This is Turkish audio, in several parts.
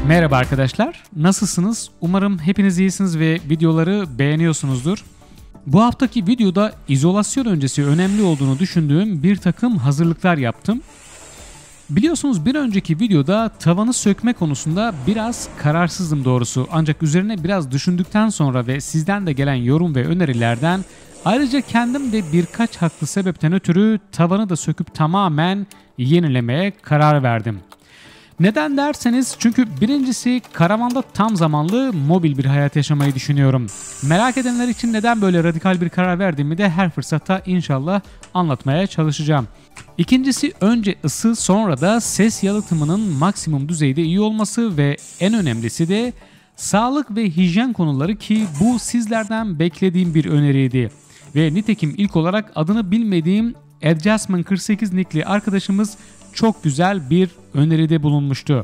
Merhaba arkadaşlar, nasılsınız? Umarım hepiniz iyisiniz ve videoları beğeniyorsunuzdur. Bu haftaki videoda izolasyon öncesi önemli olduğunu düşündüğüm bir takım hazırlıklar yaptım. Biliyorsunuz bir önceki videoda tavanı sökme konusunda biraz kararsızdım doğrusu. Ancak üzerine biraz düşündükten sonra ve sizden de gelen yorum ve önerilerden ayrıca kendim de birkaç haklı sebepten ötürü tavanı da söküp tamamen yenilemeye karar verdim. Neden derseniz çünkü birincisi karavanda tam zamanlı mobil bir hayat yaşamayı düşünüyorum. Merak edenler için neden böyle radikal bir karar verdiğimi de her fırsatta inşallah anlatmaya çalışacağım. İkincisi önce ısı sonra da ses yalıtımının maksimum düzeyde iyi olması ve en önemlisi de sağlık ve hijyen konuları ki bu sizlerden beklediğim bir öneriydi. Ve nitekim ilk olarak adını bilmediğim Adjustment 48 nickli arkadaşımız çok güzel bir öneride bulunmuştu.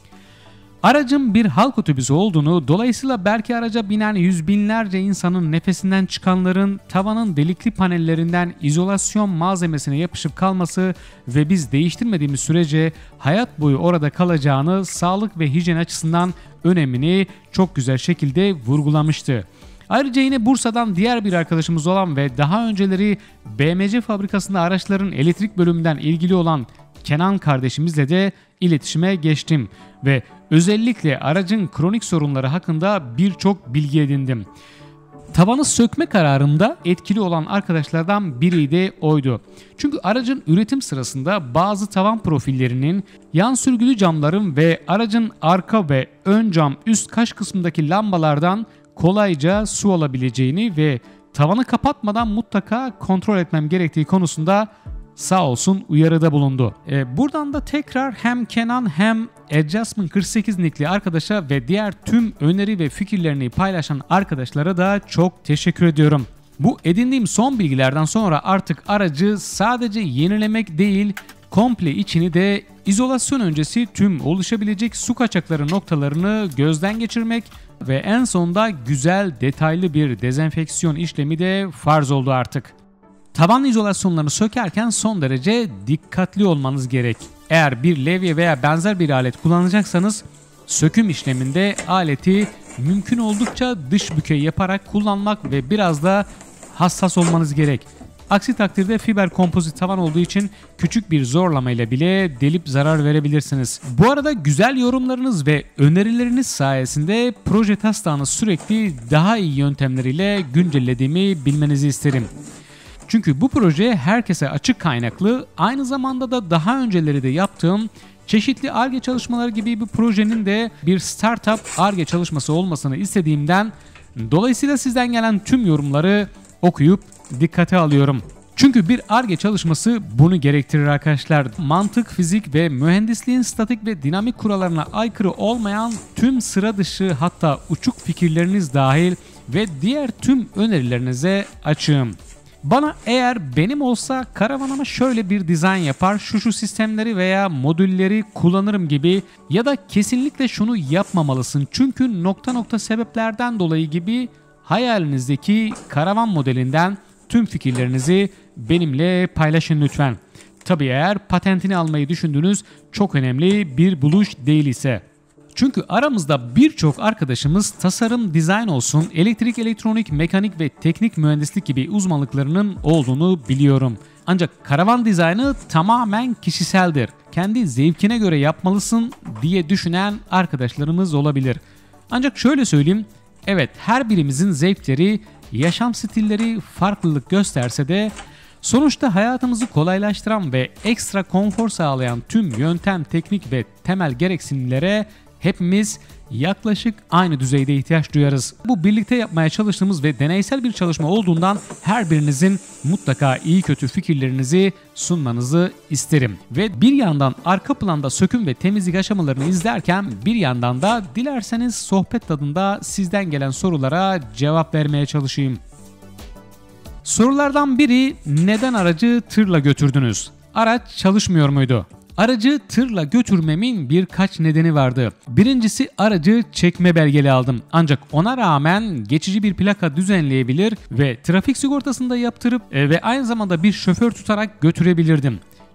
Aracın bir halk otobüsü olduğunu, dolayısıyla belki araca binen yüz binlerce insanın nefesinden çıkanların tavanın delikli panellerinden izolasyon malzemesine yapışıp kalması ve biz değiştirmediğimiz sürece hayat boyu orada kalacağını sağlık ve hijyen açısından önemini çok güzel şekilde vurgulamıştı. Ayrıca yine Bursa'dan diğer bir arkadaşımız olan ve daha önceleri BMC fabrikasında araçların elektrik bölümünden ilgili olan Kenan kardeşimizle de iletişime geçtim ve özellikle aracın kronik sorunları hakkında birçok bilgi edindim. Tavanı sökme kararımda etkili olan arkadaşlardan biri de oydu. Çünkü aracın üretim sırasında bazı tavan profillerinin, yan sürgülü camların ve aracın arka ve ön cam üst kaş kısmındaki lambalardan kolayca su alabileceğini ve tavanı kapatmadan mutlaka kontrol etmem gerektiği konusunda sağ olsun uyarıda bulundu. Buradan da tekrar hem Kenan hem Adjustment 48 nickli arkadaşa ve diğer tüm öneri ve fikirlerini paylaşan arkadaşlara da çok teşekkür ediyorum. Bu edindiğim son bilgilerden sonra artık aracı sadece yenilemek değil, komple içini de izolasyon öncesi tüm oluşabilecek su kaçakları noktalarını gözden geçirmek ve en sonunda güzel detaylı bir dezenfeksiyon işlemi de farz oldu artık. Tavan izolasyonlarını sökerken son derece dikkatli olmanız gerek. Eğer bir levye veya benzer bir alet kullanacaksanız söküm işleminde aleti mümkün oldukça dış bükey yaparak kullanmak ve biraz da hassas olmanız gerek. Aksi takdirde fiber kompozit tavan olduğu için küçük bir zorlamayla bile delip zarar verebilirsiniz. Bu arada güzel yorumlarınız ve önerileriniz sayesinde proje taslağını sürekli daha iyi yöntemleriyle güncellediğimi bilmenizi isterim. Çünkü bu proje herkese açık kaynaklı, aynı zamanda da daha önceleri de yaptığım çeşitli Ar-Ge çalışmaları gibi bir projenin de bir startup Ar-Ge çalışması olmasını istediğimden dolayısıyla sizden gelen tüm yorumları okuyup dikkate alıyorum. Çünkü bir Ar-Ge çalışması bunu gerektirir arkadaşlar. Mantık, fizik ve mühendisliğin statik ve dinamik kurallarına aykırı olmayan tüm sıra dışı hatta uçuk fikirleriniz dahil ve diğer tüm önerilerinize açığım. Bana eğer benim olsa karavanıma şöyle bir dizayn yapar, şu sistemleri veya modülleri kullanırım gibi ya da kesinlikle şunu yapmamalısın çünkü nokta sebeplerden dolayı gibi hayalinizdeki karavan modelinden tüm fikirlerinizi benimle paylaşın lütfen. Tabii eğer patentini almayı düşündüğünüz çok önemli bir buluş değil ise. Çünkü aramızda birçok arkadaşımız tasarım, dizayn olsun, elektrik, elektronik, mekanik ve teknik mühendislik gibi uzmanlıklarının olduğunu biliyorum. Ancak karavan dizaynı tamamen kişiseldir. Kendi zevkine göre yapmalısın diye düşünen arkadaşlarımız olabilir. Ancak şöyle söyleyeyim, evet her birimizin zevkleri, yaşam stilleri farklılık gösterse de sonuçta hayatımızı kolaylaştıran ve ekstra konfor sağlayan tüm yöntem, teknik ve temel gereksinimlere hepimiz yaklaşık aynı düzeyde ihtiyaç duyarız. Bu birlikte yapmaya çalıştığımız ve deneysel bir çalışma olduğundan her birinizin mutlaka iyi kötü fikirlerinizi sunmanızı isterim. Ve bir yandan arka planda söküm ve temizlik aşamalarını izlerken bir yandan da dilerseniz sohbet tadında sizden gelen sorulara cevap vermeye çalışayım. Sorulardan biri neden aracı tırla götürdünüz? Araç çalışmıyor muydu? Aracı tırla götürmemin birkaç nedeni vardı. Birincisi aracı çekme belgeli aldım. Ancak ona rağmen geçici bir plaka düzenleyebilir ve trafik sigortasını da yaptırıp ve aynı zamanda bir şoför tutarak götürebilirdim.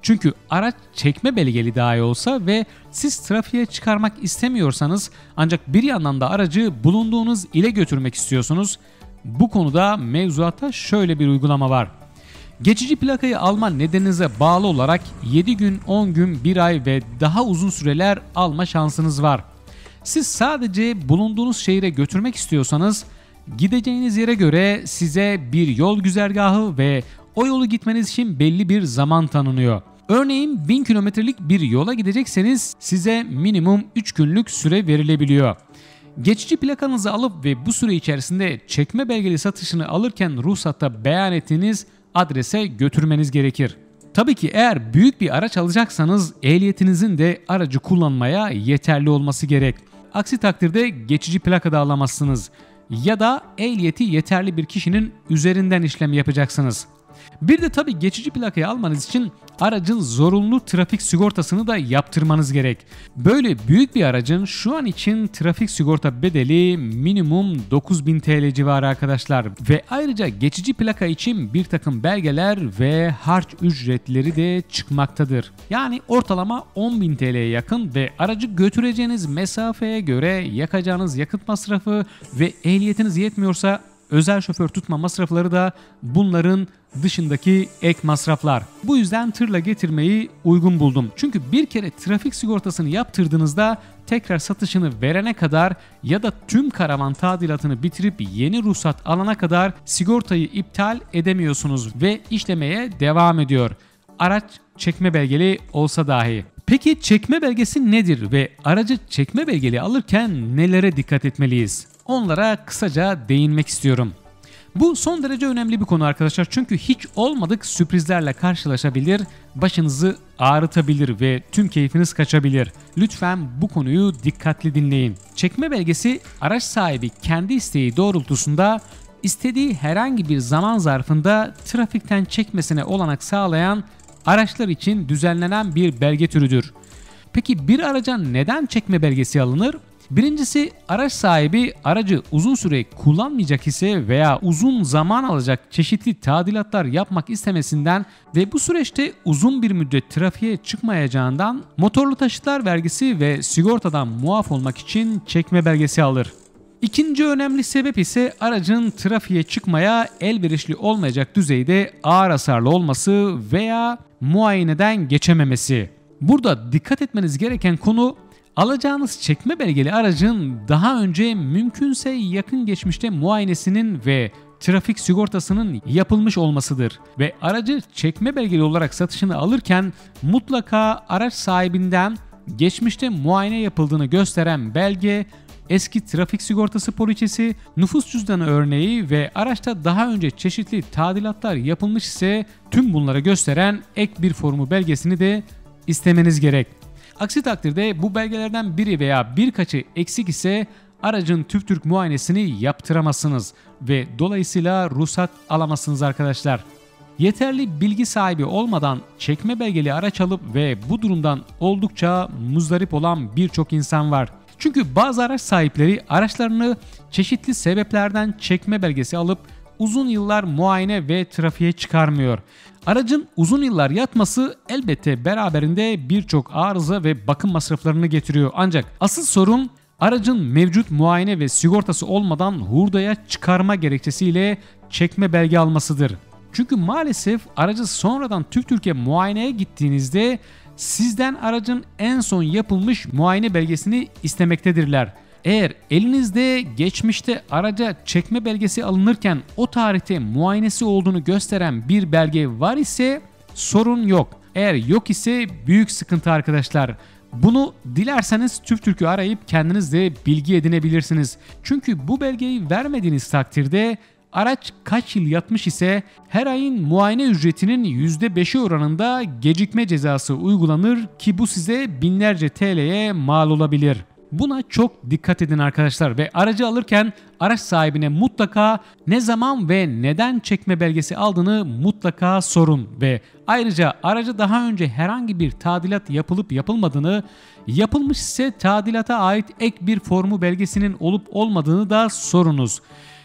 Çünkü araç çekme belgeli dahi olsa ve siz trafiğe çıkarmak istemiyorsanız ancak bir yandan da aracı bulunduğunuz ile götürmek istiyorsunuz. Bu konuda mevzuatta şöyle bir uygulama var. Geçici plakayı alma nedeninize bağlı olarak 7 gün, 10 gün, 1 ay ve daha uzun süreler alma şansınız var. Siz sadece bulunduğunuz şehire götürmek istiyorsanız gideceğiniz yere göre size bir yol güzergahı ve o yolu gitmeniz için belli bir zaman tanınıyor. Örneğin 1000 kilometrelik bir yola gidecekseniz size minimum 3 günlük süre verilebiliyor. Geçici plakanızı alıp ve bu süre içerisinde çekme belgeli satışını alırken ruhsatta beyan ettiğiniz adrese götürmeniz gerekir. Tabii ki eğer büyük bir araç alacaksanız ehliyetinizin de aracı kullanmaya yeterli olması gerek. Aksi takdirde geçici plaka da alamazsınız ya da ehliyeti yeterli bir kişinin üzerinden işlem yapacaksınız. Bir de tabii geçici plakayı almanız için aracın zorunlu trafik sigortasını da yaptırmanız gerek. Böyle büyük bir aracın şu an için trafik sigorta bedeli minimum 9.000 TL civarı arkadaşlar. Ve ayrıca geçici plaka için bir takım belgeler ve harç ücretleri de çıkmaktadır. Yani ortalama 10.000 TL'ye yakın ve aracı götüreceğiniz mesafeye göre yakacağınız yakıt masrafı ve ehliyetiniz yetmiyorsa özel şoför tutma masrafları da bunların dışındaki ek masraflar. Bu yüzden tırla getirmeyi uygun buldum. Çünkü bir kere trafik sigortasını yaptırdığınızda tekrar satışını verene kadar ya da tüm karavan tadilatını bitirip yeni ruhsat alana kadar sigortayı iptal edemiyorsunuz ve işlemeye devam ediyor. Araç çekme belgeli olsa dahi. Peki çekme belgesi nedir ve aracı çekme belgeli alırken nelere dikkat etmeliyiz? Onlara kısaca değinmek istiyorum. Bu son derece önemli bir konu arkadaşlar çünkü hiç olmadık sürprizlerle karşılaşabilir, başınızı ağrıtabilir ve tüm keyfiniz kaçabilir. Lütfen bu konuyu dikkatli dinleyin. Çekme belgesi araç sahibi kendi isteği doğrultusunda istediği herhangi bir zaman zarfında trafikten çekmesine olanak sağlayan araçlar için düzenlenen bir belge türüdür. Peki bir araca neden çekme belgesi alınır? Birincisi araç sahibi aracı uzun süre kullanmayacak ise veya uzun zaman alacak çeşitli tadilatlar yapmak istemesinden ve bu süreçte uzun bir müddet trafiğe çıkmayacağından motorlu taşıtlar vergisi ve sigortadan muaf olmak için çekme belgesi alır. İkinci önemli sebep ise aracın trafiğe çıkmaya elverişli olmayacak düzeyde ağır hasarlı olması veya muayeneden geçememesi. Burada dikkat etmeniz gereken konu alacağınız çekme belgeli aracın daha önce mümkünse yakın geçmişte muayenesinin ve trafik sigortasının yapılmış olmasıdır. Ve aracı çekme belgeli olarak satışını alırken mutlaka araç sahibinden geçmişte muayene yapıldığını gösteren belge, eski trafik sigortası poliçesi, nüfus cüzdanı örneği ve araçta daha önce çeşitli tadilatlar yapılmış ise tüm bunları gösteren ek bir formu belgesini de istemeniz gerek. Aksi takdirde bu belgelerden biri veya birkaçı eksik ise aracın TÜV-TÜRK muayenesini yaptıramazsınız ve dolayısıyla ruhsat alamazsınız arkadaşlar. Yeterli bilgi sahibi olmadan çekme belgeli araç alıp ve bu durumdan oldukça muzdarip olan birçok insan var. Çünkü bazı araç sahipleri araçlarını çeşitli sebeplerden çekme belgesi alıp uzun yıllar muayene ve trafiğe çıkarmıyor. Aracın uzun yıllar yatması elbette beraberinde birçok arıza ve bakım masraflarını getiriyor. Ancak asıl sorun aracın mevcut muayene ve sigortası olmadan hurdaya çıkarma gerekçesiyle çekme belge almasıdır. Çünkü maalesef aracı sonradan TÜV-TÜRK'e muayeneye gittiğinizde sizden aracın en son yapılmış muayene belgesini istemektedirler. Eğer elinizde geçmişte araca çekme belgesi alınırken o tarihte muayenesi olduğunu gösteren bir belge var ise sorun yok. Eğer yok ise büyük sıkıntı arkadaşlar. Bunu dilerseniz TÜV-TÜRK'ü arayıp kendiniz de bilgi edinebilirsiniz. Çünkü bu belgeyi vermediğiniz takdirde araç kaç yıl yatmış ise her ayın muayene ücretinin %5'i oranında gecikme cezası uygulanır ki bu size binlerce TL'ye mal olabilir. Buna çok dikkat edin arkadaşlar ve aracı alırken araç sahibine mutlaka ne zaman ve neden çekme belgesi aldığını mutlaka sorun ve ayrıca araca daha önce herhangi bir tadilat yapılıp yapılmadığını, yapılmış ise tadilata ait ek bir formu belgesinin olup olmadığını da sorunuz.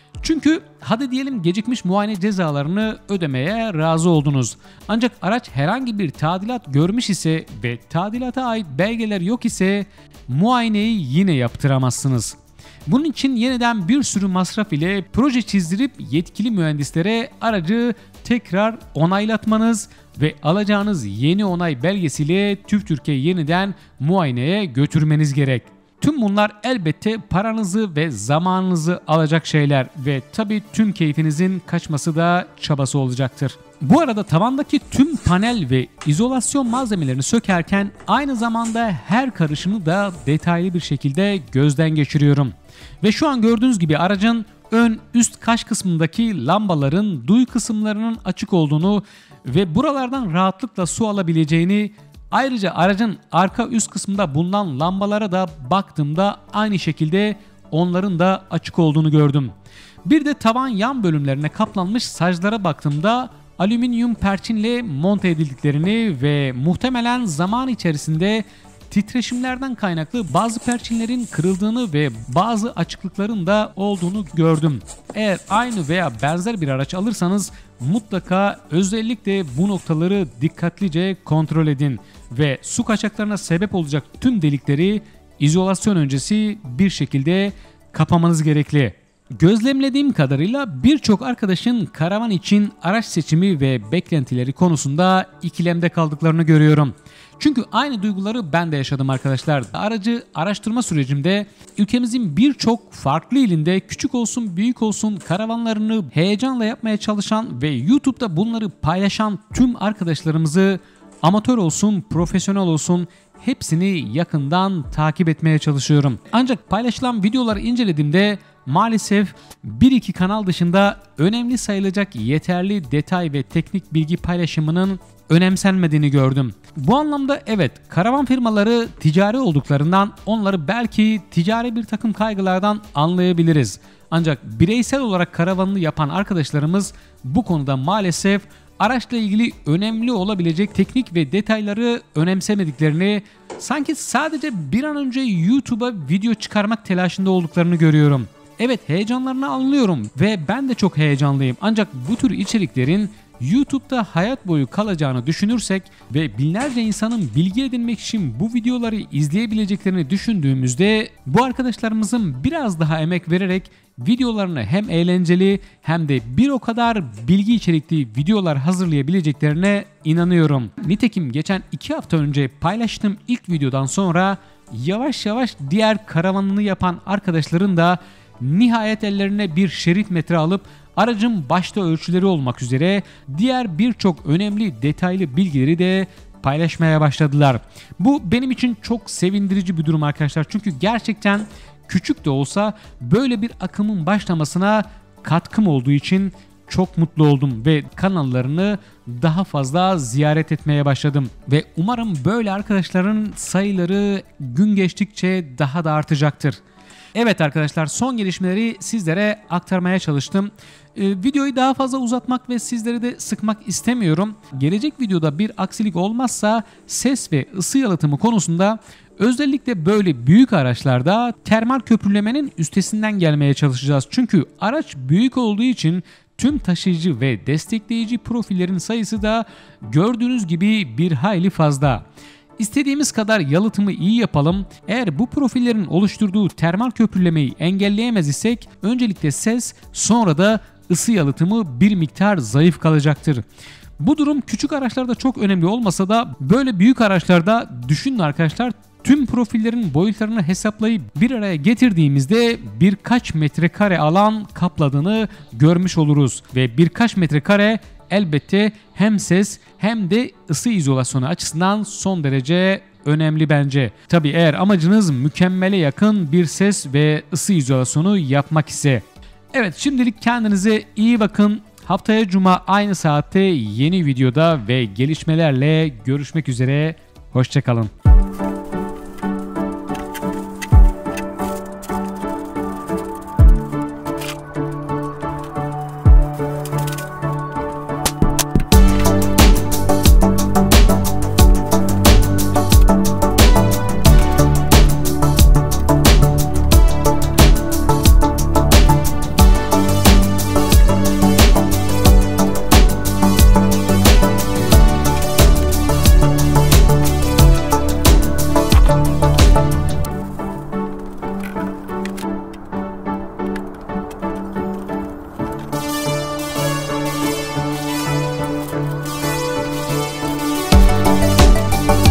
Çünkü hadi diyelim gecikmiş muayene cezalarını ödemeye razı oldunuz. Ancak araç herhangi bir tadilat görmüş ise ve tadilata ait belgeler yok ise muayeneyi yine yaptıramazsınız. Bunun için yeniden bir sürü masraf ile proje çizdirip yetkili mühendislere aracı tekrar onaylatmanız ve alacağınız yeni onay belgesiyle TÜV TÜRK'e yeniden muayeneye götürmeniz gerek. Tüm bunlar elbette paranızı ve zamanınızı alacak şeyler ve tabii tüm keyfinizin kaçması da çabası olacaktır. Bu arada tavandaki tüm panel ve izolasyon malzemelerini sökerken aynı zamanda her karışını da detaylı bir şekilde gözden geçiriyorum. Ve şu an gördüğünüz gibi aracın ön üst kaş kısmındaki lambaların duy kısımlarının açık olduğunu ve buralardan rahatlıkla su alabileceğini, ayrıca aracın arka üst kısmında bulunan lambalara da baktığımda aynı şekilde onların da açık olduğunu gördüm. Bir de tavan yan bölümlerine kaplanmış saclara baktığımda alüminyum perçinle monte edildiklerini ve muhtemelen zaman içerisinde titreşimlerden kaynaklı bazı perçinlerin kırıldığını ve bazı açıklıkların da olduğunu gördüm. Eğer aynı veya benzer bir araç alırsanız mutlaka özellikle bu noktaları dikkatlice kontrol edin ve su kaçaklarına sebep olacak tüm delikleri izolasyon öncesi bir şekilde kapamanız gerekli. Gözlemlediğim kadarıyla birçok arkadaşın karavan için araç seçimi ve beklentileri konusunda ikilemde kaldıklarını görüyorum. Çünkü aynı duyguları ben de yaşadım arkadaşlar. Aracı araştırma sürecimde ülkemizin birçok farklı ilinde küçük olsun büyük olsun karavanlarını heyecanla yapmaya çalışan ve YouTube'da bunları paylaşan tüm arkadaşlarımızı amatör olsun profesyonel olsun hepsini yakından takip etmeye çalışıyorum. Ancak paylaşılan videoları incelediğimde maalesef 1-2 kanal dışında önemli sayılacak yeterli detay ve teknik bilgi paylaşımının önemsenmediğini gördüm. Bu anlamda evet, karavan firmaları ticari olduklarından onları belki ticari bir takım kaygılardan anlayabiliriz. Ancak bireysel olarak karavanını yapan arkadaşlarımız bu konuda maalesef araçla ilgili önemli olabilecek teknik ve detayları önemsemediklerini, sanki sadece bir an önce YouTube'a video çıkarmak telaşında olduklarını görüyorum. Evet, heyecanlarını anlıyorum ve ben de çok heyecanlıyım. Ancak bu tür içeriklerin YouTube'da hayat boyu kalacağını düşünürsek ve binlerce insanın bilgi edinmek için bu videoları izleyebileceklerini düşündüğümüzde bu arkadaşlarımızın biraz daha emek vererek videolarını hem eğlenceli hem de bir o kadar bilgi içerikli videolar hazırlayabileceklerine inanıyorum. Nitekim geçen 2 hafta önce paylaştığım ilk videodan sonra yavaş yavaş diğer karavanını yapan arkadaşların da nihayet ellerine bir şerit metre alıp aracın başta ölçüleri olmak üzere diğer birçok önemli detaylı bilgileri de paylaşmaya başladılar. Bu benim için çok sevindirici bir durum arkadaşlar. Çünkü gerçekten küçük de olsa böyle bir akımın başlamasına katkım olduğu için çok mutlu oldum ve kanallarını daha fazla ziyaret etmeye başladım. Ve umarım böyle arkadaşların sayıları gün geçtikçe daha da artacaktır. Evet arkadaşlar, son gelişmeleri sizlere aktarmaya çalıştım. Videoyu daha fazla uzatmak ve sizleri de sıkmak istemiyorum. Gelecek videoda bir aksilik olmazsa ses ve ısı yalıtımı konusunda özellikle böyle büyük araçlarda termal köprülemenin üstesinden gelmeye çalışacağız. Çünkü araç büyük olduğu için tüm taşıyıcı ve destekleyici profillerin sayısı da gördüğünüz gibi bir hayli fazla. İstediğimiz kadar yalıtımı iyi yapalım. Eğer bu profillerin oluşturduğu termal köprülemeyi engelleyemez isek öncelikle ses, sonra da ısı yalıtımı bir miktar zayıf kalacaktır. Bu durum küçük araçlarda çok önemli olmasa da böyle büyük araçlarda düşünün arkadaşlar, tüm profillerin boyutlarını hesaplayıp bir araya getirdiğimizde birkaç metrekare alan kapladığını görmüş oluruz ve birkaç metrekare elbette hem ses hem de ısı izolasyonu açısından son derece önemli bence. Tabii eğer amacınız mükemmele yakın bir ses ve ısı izolasyonu yapmak ise. Evet, şimdilik kendinize iyi bakın. Haftaya Cuma aynı saatte yeni videoda ve gelişmelerle görüşmek üzere. Hoşça kalın.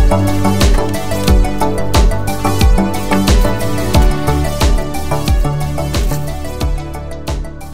Müzik